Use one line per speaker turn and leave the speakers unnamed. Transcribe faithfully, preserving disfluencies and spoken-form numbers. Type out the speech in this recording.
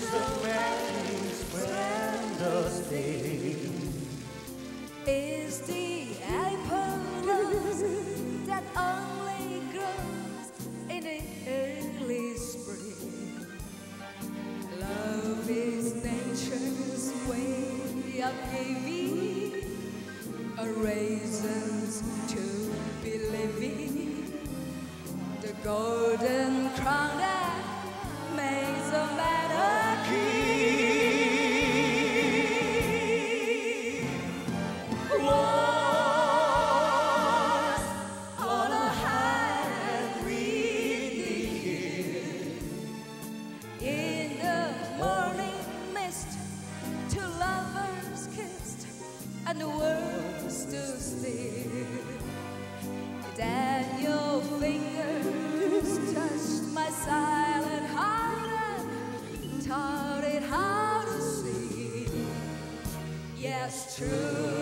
so many splendorous things.
Is the apple that only grows in the early spring. Love is nature's way of giving a reasons to be living. The golden crown that makes a man a king. Was on a high and windy hill. In the morning mist, two lovers kissed, and the world stood still. Then your fingers touched my silent heart and taught it how to sing. Yes, true.